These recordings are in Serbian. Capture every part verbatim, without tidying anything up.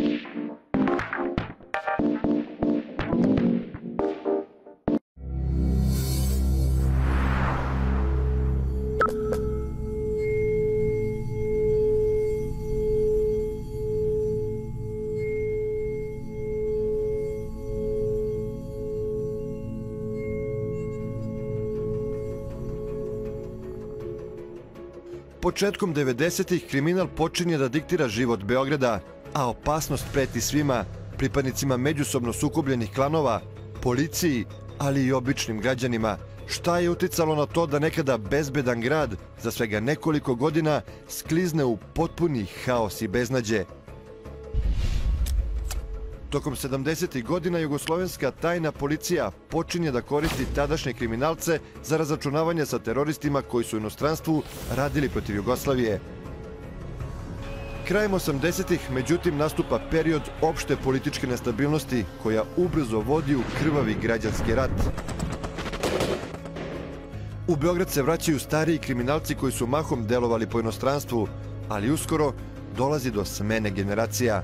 Početkom devedesetih kriminal počinje da diktira život Beograda, a opasnost preti svima, pripadnicima međusobno sukobljenih klanova, policiji, ali i običnim građanima. Šta je uticalo na to da nekada bezbedan grad za svega nekoliko godina sklizne u potpuni haos i beznađe? Tokom sedamdesetih godina jugoslovenska tajna policija počinje da koristi tadašnje kriminalce za razračunavanje sa teroristima koji su u inostranstvu radili protiv Jugoslavije. Krajem osamdesetih, međutim, nastupa period opšte političke nestabilnosti koja ubrzo vodi u krvavi građanski rat. U Beograd se vraćaju stariji kriminalci koji su mahom delovali po inostranstvu, ali uskoro dolazi do smene generacija.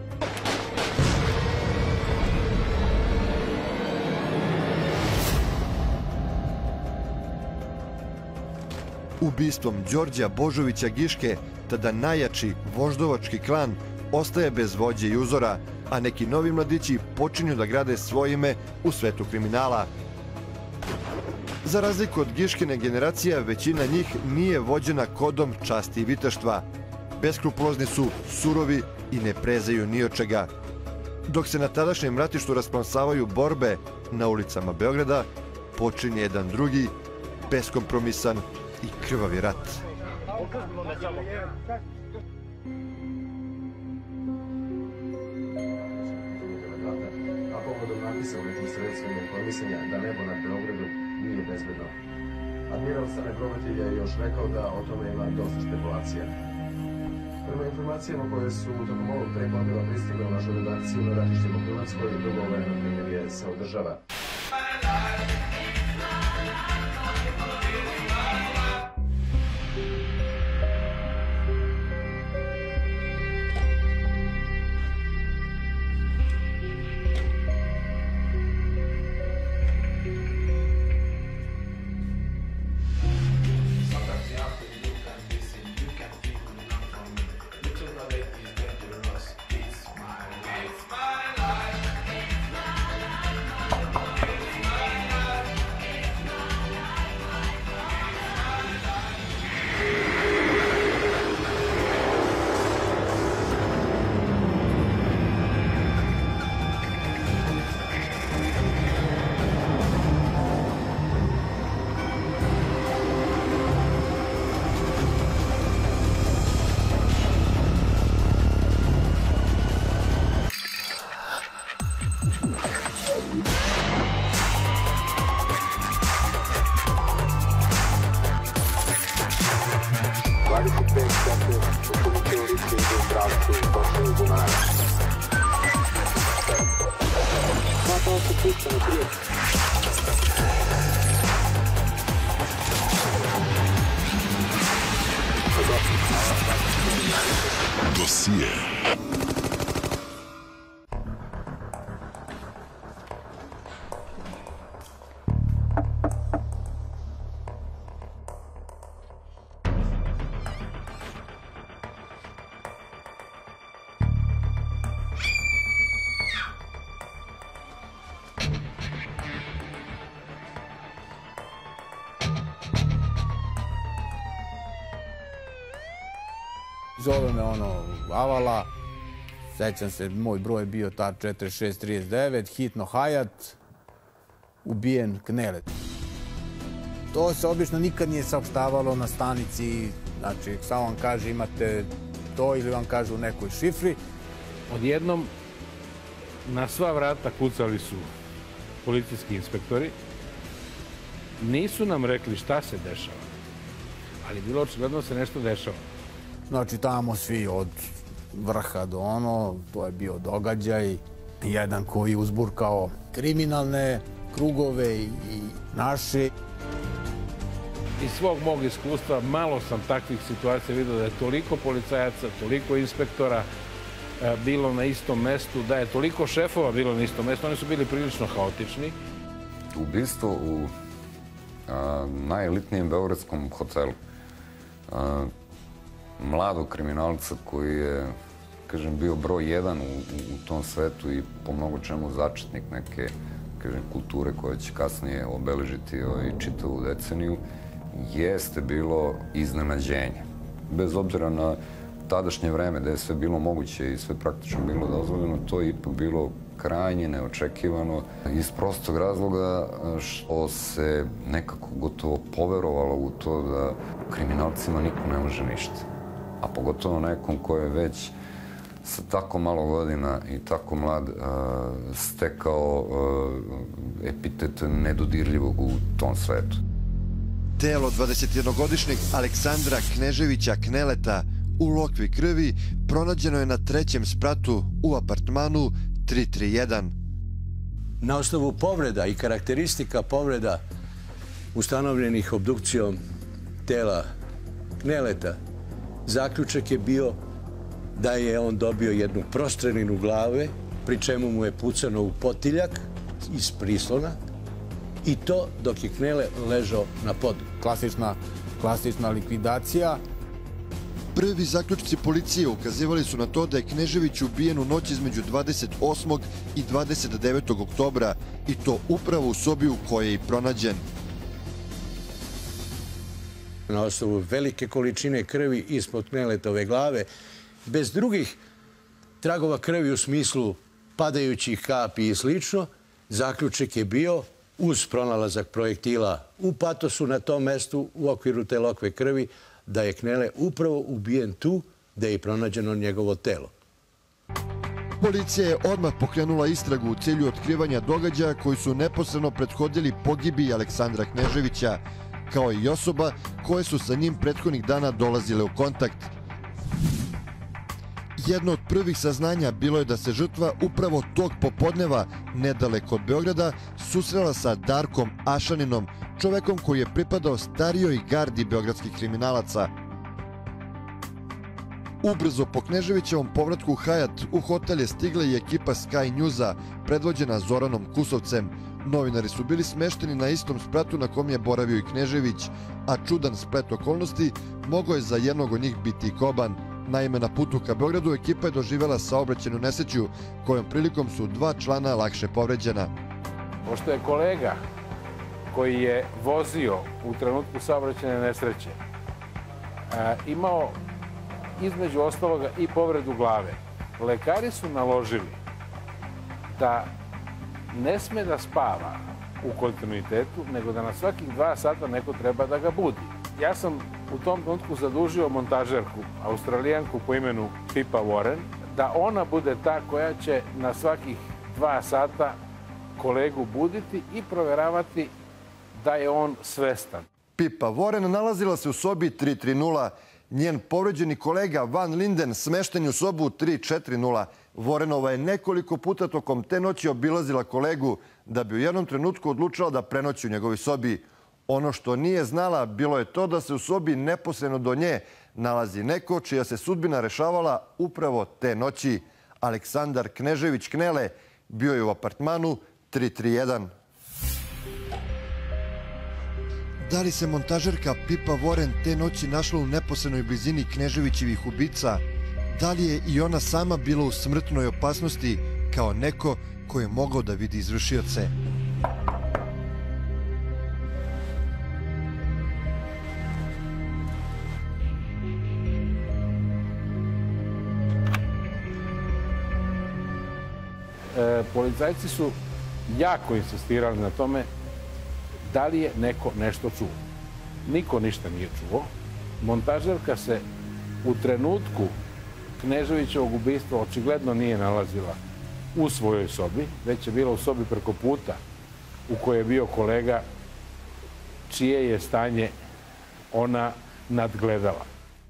Ubistvom Đorđa Božovića Giške, tada najjači voždovački klan, ostaje bez vođe i uzora, a neki novi mladići počinju da grade svoje ime u svetu kriminala. Za razliku od Giškine generacija, većina njih nije vođena kodom časti i viteštva. Beskrupulozni su, surovi i ne prezaju ni od čega. Dok se na tadašnjem ratištu rasplamsavaju borbe na ulicama Beograda, počinje jedan drugi, beskompromisan i krvavi rat. A povodom napisa u nekim sredstvima informisanja da nebo nad Beogradom nije bezbedno. Admiral Stane Prometilj je još rekao da o tome ima dosta špekulacija. Prema informacijama koje su tokom ovog prekladila pristigla u našu redakciju na ratištima u Hrvatskoj, dogovoreno primirje se održava. Dosije. Zove me ono Avala, sećam se, moj broj je bio tad četrdeset šest trideset devet, hitno Hayat, ubijen Knelet. To se obično nikad nije saopštavalo na stanici, znači samo vam kaže imate to ili vam kaže u nekoj šifri. Odjednom na sva vrata kucali su policijski inspektori, nisu nam rekli šta se dešava, ali bilo očigledno se nešto dešava. Znači tamo svi od vrha do ono, to je bio događaj. Jedan koji je uzburkao kriminalne krugove i naše. Iz svog mog iskustva malo sam takvih situacija vidio da je toliko policajaca, toliko inspektora bilo na istom mestu, da je toliko šefova bilo na istom mestu, oni su bili prilično haotični. Ubistvo u a, najelitnijem beogradskom hotelu. A, mladog kriminalca koji je, kažem, bio broj jedan u, u tom svetu i po mnogo čemu začetnik neke, kažem, kulture koja će kasnije obeležiti ovaj, čitavu deceniju, jeste bilo iznenađenje. Bez obzira na tadašnje vreme, da je sve bilo moguće i sve praktično bilo dozvoljeno, to je ipak bilo krajnje neočekivano iz prostog razloga što se nekako gotovo poverovalo u to da kriminalcima niko ne može ništa. A pogotovo nekom ko je već sa tako malo godina i tako mlad stekao epitet nedodirljivog u tom svetu. Telo dvadesetjednogodišnjeg Aleksandra Kneževića Kneleta u lokvi krvi pronađeno je na trećem spratu u apartmanu tri tri jedan. Na osnovu povreda i karakteristika povreda ustanovljenih obdukcijom tela Kneleta, zaključak je bio da je on dobio jednu prostreninu glave, pri čemu mu je pucano u potiljak iz prislona, i to dok je Knele ležao na podu. Klasična, klasična likvidacija. Prvi zaključci policije ukazivali su na to da je Knežević ubijen u noć između dvadeset osmog i dvadeset devetog oktobra i to upravo u sobi u kojoj je i pronađen. Na osnovu velike količine krvi ispod Kneletove glave, bez drugih tragova krvi u smislu padajućih kapi i slično, zaključak je bio, uz pronalazak projektila u patosu na tom mestu u okviru te lokve krvi, da je Knele upravo ubijen tu, da je pronađeno njegovo telo. Policija je odmah pokrenula istragu u cilju otkrivanja događaja koji su neposredno prethodili pogibiji Aleksandra Kneževića, kao i osoba koje su sa njim prethodnih dana dolazile u kontakt. Jedno od prvih saznanja bilo je da se žrtva upravo tog popodneva, nedaleko od Beograda, susrela sa Darkom Ašaninom, čovekom koji je pripadao starijoj gardi beogradskih kriminalaca. Ubrzo po Kneževićevom povratku u Hajat u hotel je stigla i ekipa Sky Newsa, predvođena Zoranom Kusovcem. Novinari su bili smešteni na istom spratu na kom je boravio i Knežević, a čudan splet okolnosti mogao je za jednog od njih biti i Koban. Naime, na putu ka Beogradu ekipa je doživjela saobraćajnu nesreću, kojom prilikom su dva člana lakše povređena. Pošto je kolega koji je vozio u trenutku saobraćajne nesreće imao između ostaloga i povredu glave, lekari su naložili da ne sme da spava u kontinuitetu, nego da na svakih dva sata neko treba da ga budi. Ja sam u tom trenutku zadužio montažerku, Australijanku po imenu Pippa Warren, da ona bude ta koja će na svakih dva sata kolegu buditi i proveravati da je on svestan. Pippa Warren nalazila se u sobi tri tri nula. Njen povređeni kolega Van Linden smešten je u sobu tri četiri nula. Warrenova je nekoliko puta tokom te noći obilazila kolegu da bi u jednom trenutku odlučila da prenoći u njegovoj sobi. Ono što nije znala bilo je to da se u sobi neposredno do nje nalazi neko čija se sudbina rešavala upravo te noći. Aleksandar Knežević Knele bio je u apartmanu tri tri jedan. Da li se montažerka Pippa Warren te noći našla u neposrednoj blizini Kneževićevih ubica? Da li je i ona sama bila u smrtnoj opasnosti kao neko ko je mogao da vidi izvršioce? E, policajci su jako insistirali na tome da li je neko nešto čuo. Niko ništa nije čuo. Montažerka se u trenutku Kneževićevog ubistva očigledno nije nalazila u svojoj sobi, već je bila u sobi preko puta u kojoj je bio kolega čije je stanje ona nadgledala.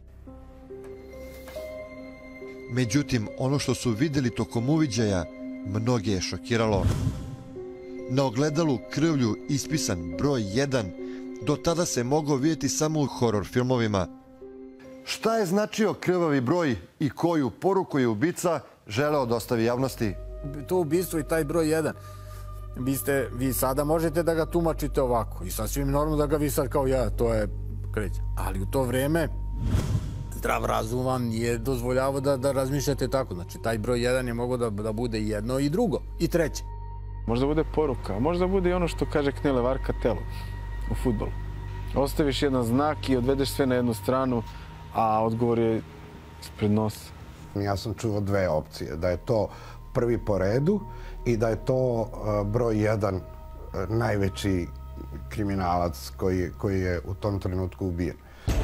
Međutim, ono što su vidjeli tokom uviđaja mnoge je šokiralo. Na ogledalu krvlju ispisan broj jedan, do tada se mogao vidjeti samo u horor filmovima. Šta je značio krvavi broj i koju poruku je ubica želeo da ostavi javnosti? To ubistvo i taj broj jedan, vi, ste, vi sada možete da ga tumačite ovako i sasvim normalno da ga vi sad kao ja, to je kreće. Ali u to vreme zdrav razum vam nije dozvoljavao da, da razmišljate tako. Znači, taj broj jedan je mogao da, da bude jedno i drugo i treće. Možda bude poruka, možda bude i ono što kaže Knele Varka telo u fudbalu. Ostaviš jedan znak i odvedeš sve na jednu stranu, a odgovor je ispred nosa. Ja sam čuo dve opcije, da je to prvi po redu i da je to broj jedan najveći kriminalac koji, koji je u tom trenutku ubijen.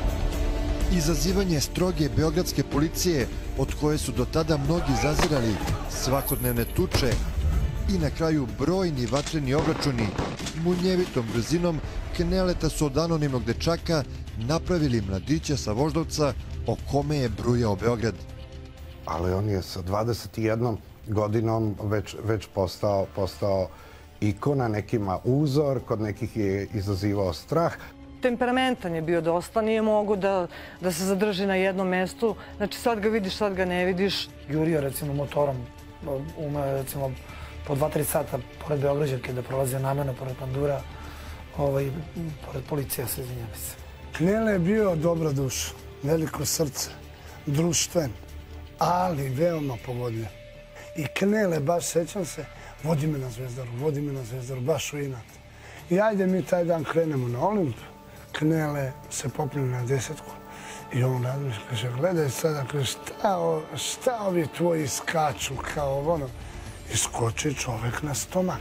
Izazivanje stroge beogradske policije, od koje su do tada mnogi zazirali, svakodnevne tuče i na kraju brojni vatreni obračuni, munjevitom brzinom Kneleta su od anonimnog dečaka napravili mladića sa Voždovca o kome je brujao Beograd. Ali on je sa dvadeset jednom godinom već, već postao, postao ikona, nekima uzor, kod nekih je izazivao strah. Temperamentan je bio dosta, nije mogu da, da se zadrži na jednom mestu. Znači sad ga vidiš, sad ga ne vidiš. Jurio recimo motorom, umeo recimo po dva tri sata pored Beograđanke da prolaze namerno pored pandura, ovaj, pored policija se izvinjam se. Knele je bio dobra duša, veliko srce, društven, ali veoma pogodljiv. I Knele, baš sećam se, vodi me na Zvezdaru, vodi me na Zvezdaru, baš u inat. I ajde mi taj dan krenemo na Olimp. Knele se popne na desetku i on razmišlja, kaže, gledaj sada, kaže, šta, šta ovi tvoji skaču, kao ono. I skoči čovek na stomak.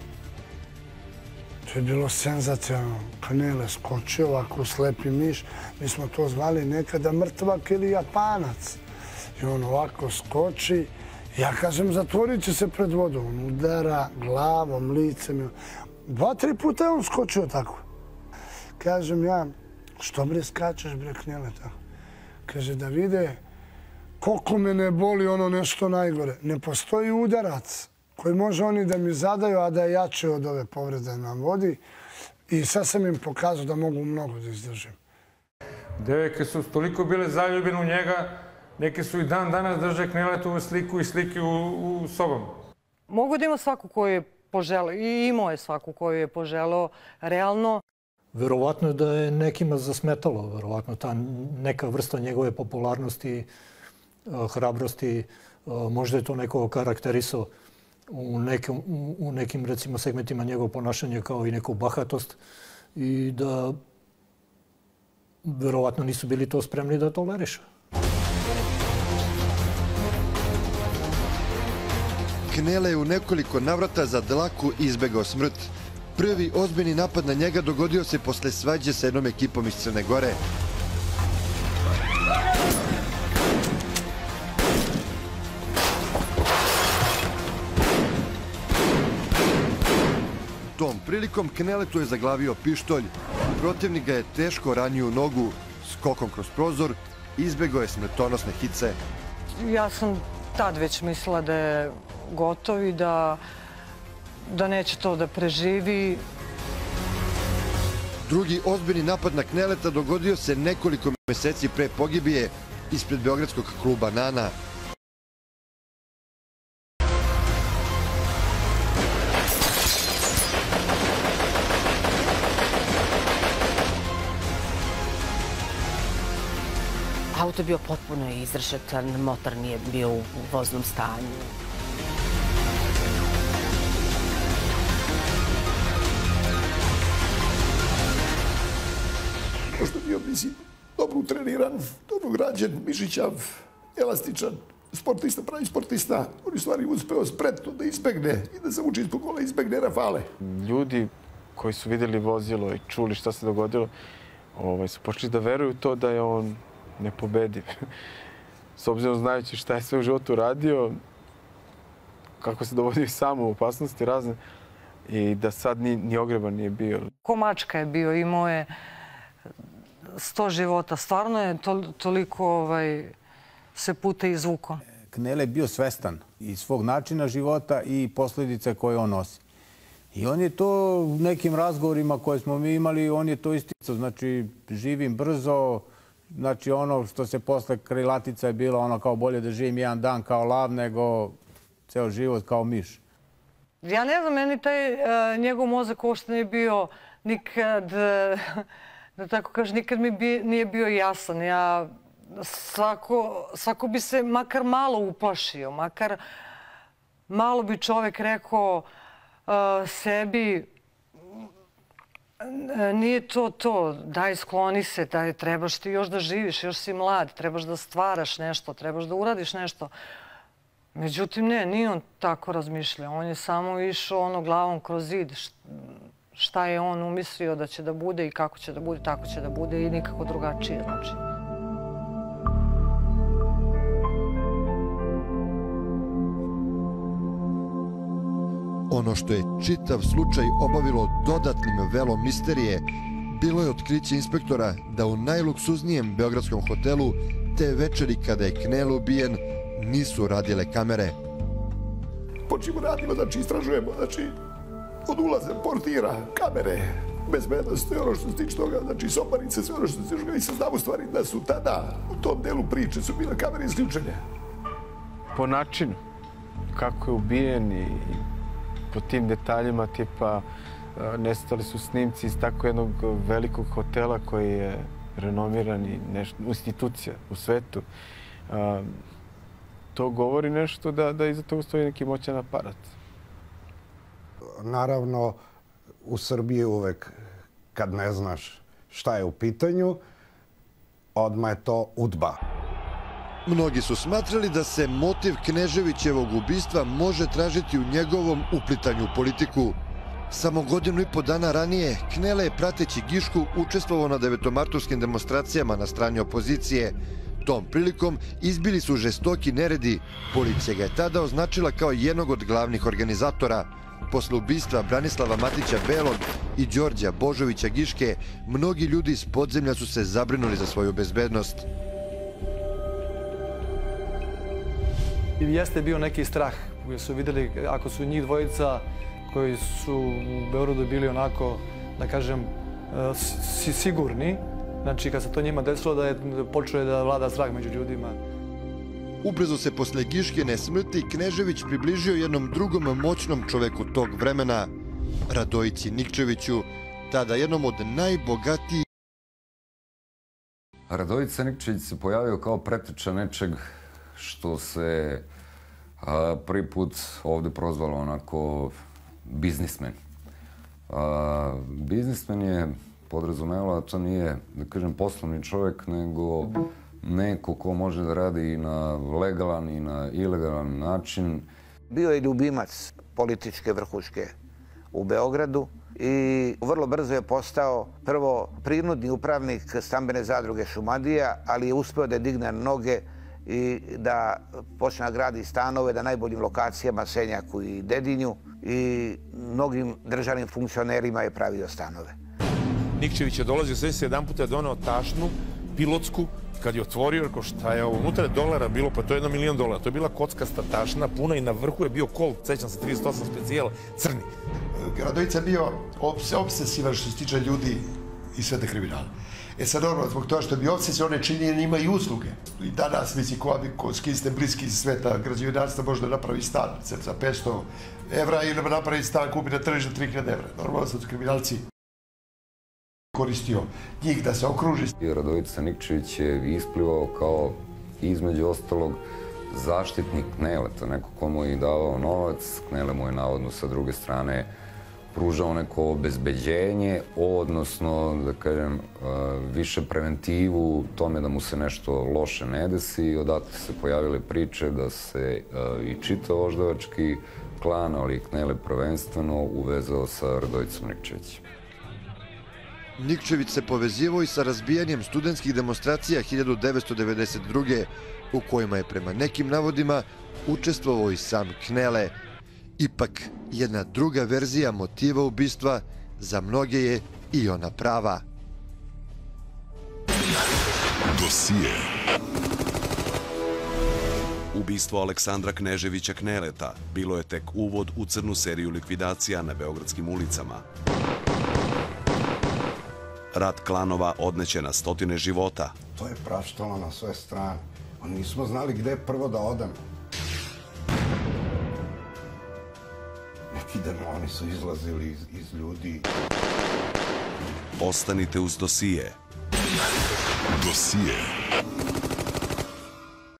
To je bilo senzacionalno. Knele skoči ovako slepi miš. Mi smo to zvali nekada mrtvak ili Japanac. I on ovako skoči. Ja kažem, zatvorit će se pred vodom. On udara glavom, licem. Dva, tri puta je on skočio tako. Kažem ja, što bre skačeš bre Knele tako? Kaže da vide koliko me ne boli ono nešto najgore. Ne postoji udarac koji može oni da mi zadaju, a da je jače od ove povrede na vodi. I sad sam im pokazao da mogu mnogo da izdržim. Devojke su toliko bile zaljubljene u njega, neke su i dan danas drže Kneletovu sliku i slike u, u sobom. Mogu da ima svaku koju je poželeo i imao je svaku koju je poželeo realno. Verovatno da je nekima zasmetalo, verovatno ta neka vrsta njegove popularnosti, hrabrosti, možda je to neko karakterisao u nekim, u nekim recimo segmentima njegovog ponašanja kao i neku bahatost i da verovatno nisu bili to spremni da tolerišu. Knele je u nekoliko navrata za dlaku izbegao smrt. Prvi ozbiljni napad na njega dogodio se posle svađe sa jednom ekipom iz Crne Gore. Tom prilikom Kneletu je zaglavio pištolj. Protivnik ga je teško ranio u nogu, skokom kroz prozor, izbegao je smrtonosne hice. Ja sam tad već mislila da je gotov i da, da neće to da preživi. Drugi ozbiljni napad na Kneleta dogodio se nekoliko meseci pre pogibije ispred beogradskog kluba Nana. Auto je bio potpuno izrešetan, motor nije bio u voznom stanju. Možda bio, mislim, dobro utreniran, dobro građen, mišićav, elastičan, sportista, pravi sportista. On je stvari uspeo spretno da izbegne i da zavuče ispod kola, izbegne rafale. Ljudi koji su vidjeli vozilo i čuli šta se dogodilo, ovaj, su počeli da veruju to da je on nepobediv. S obzirom znajući šta je sve u životu radio, kako se dovodio sam u opasnosti razne i da sad ni, ni ogreban nije bio. Ko mačka je bio, imao je sto života. Stvarno je to, toliko ovaj, se puta izvukao. Knele je bio svestan i svog načina života i posljedice koje on nosi. I on je to u nekim razgovorima koje smo mi imali, on je to isticao. Znači, živim brzo, Znači ono što se posle krilatica je bilo ono kao bolje da živim jedan dan kao lav nego ceo život kao miš. Ja ne znam, meni taj uh, njegov mozak uopšte nije bio nikad, uh, da tako kažem, nikad mi bi, nije bio jasan. Ja, svako, svako bi se makar malo uplašio, makar malo bi čovek rekao uh, sebi nije to to, daj skloni se, daj, trebaš ti još da živiš, još si mlad, trebaš da stvaraš nešto, trebaš da uradiš nešto. Međutim, ne, nije on tako razmišljao. On je samo išao ono glavom kroz zid. Šta je on umislio da će da bude i kako će da bude, tako će da bude i nikako drugačije. Znači. Ono što je čitav slučaj obavilo dodatnim velom misterije, bilo je otkriće inspektora da u najluksuznijem beogradskom hotelu te večeri kada je Knele ubijen nisu radile kamere. Počimo radimo, znači istražujemo, znači od ulaza, portira, kamere, bezbednost, sve ono što se tiče toga, znači soparice, sve ono što se tiče toga i saznamo stvari da su tada u tom delu priče su bile kamere isključene. Po načinu kako je ubijen i po tim detaljima tipa nestali su snimci iz tako jednog velikog hotela koji je renomiran i institucija u svetu. To govori nešto da, da iza toga stoji neki moćan aparat. Naravno, u Srbiji uvek kad ne znaš šta je u pitanju, odmah je to udba. Mnogi su smatrali da se motiv Kneževićevog ubistva može tražiti u njegovom uplitanju u politiku. Samo godinu i po dana ranije, Knele je prateći Gišku učestvovao na devetomartovskim demonstracijama na strani opozicije. Tom prilikom izbili su žestoki neredi. Policija ga je tada označila kao jednog od glavnih organizatora. Posle ubistva Branislava Matića Belog i Đorđa Božovića Giške, mnogi ljudi iz podzemlja su se zabrinuli za svoju bezbednost. Jeste bio neki strah koji su videli ako su njih dvojica koji su u Beogradu bili onako, da kažem, sigurni. Znači, kad se to njima desilo, da je počeo da vlada strah među ljudima. Ubrzo se posle Giškine smrti Knežević približio jednom drugom moćnom čoveku tog vremena, Radojici Nikčeviću, tada jednom od najbogatijih. Radojica Nikčević se pojavio kao preteča nečeg što se a, prvi put ovde prozvalo onako biznismen. A, biznismen je podrazumevalo da to nije, da kažem, poslovni čovjek, nego neko ko može da radi i na legalan i na ilegalan način. Bio je ljubimac političke vrhuške u Beogradu i vrlo brzo je postao prvo prinudni upravnik stambene zadruge Šumadija, ali je uspeo da digne noge i da počne da gradi stanove na najboljim lokacijama, Senjaku i Dedinju, i mnogim državnim funkcionerima je pravio stanove. Nikčević je dolazio, sve se jedan puta je donao tašnu, pilotsku, kad je otvorio, rekao šta je ovo, unutra je dolara bilo, pa to je jedno milion dolara. To je bila kockasta tašna, puna i na vrhu je bio Colt, sećam se, trideset osam specijal, crni. Radojica je bio obsesivan što se tiče ljudi i sveta kriminala. E sad, normalno, zbog toga što je bio obsesivan, one činjenje ima i usluge. I danas, mislim, ko s kim ste bliski iz sveta građevinarstva može da napravi stan za petsto evra ili napravi stan, kupi na tržištu tri hiljade evra. Normalno su kriminalci koristio njih da se okruži. Radojica Nikčević je isplivao kao, između ostalog, zaštitnik Knele, to neko ko mu je davao novac. Knele mu je navodno sa druge strane pružao neko obezbeđenje, odnosno, da kažem, više preventivu tome da mu se nešto loše ne desi. I odatle se pojavile priče da se i čitav voždovački klan, ali i Knele prvenstveno, uvezao sa Radojicom Nikčevićem. Nikčević se povezivao i sa razbijanjem studentskih demonstracija hiljadu devetsto devedeset druge u kojima je prema nekim navodima učestvovao i sam Knele. Ipak, jedna druga verzija motiva ubistva za mnoge je i ona prava. Dosije. Ubistvo Aleksandra Kneževića Kneleta bilo je tek uvod u crnu seriju likvidacija na beogradskim ulicama. Rat klanova odneće na stotine života, to je praštalo na sve strane. Nismo znali gde prvo da odemo. Neki demoni su izlazili iz, iz ljudi. Ostanite uz dosije. Dosije.